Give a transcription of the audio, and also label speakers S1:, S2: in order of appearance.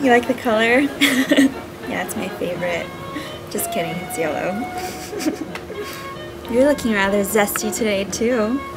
S1: You like the color? Yeah, it's my favorite. Just kidding, it's yellow. You're looking rather zesty today too.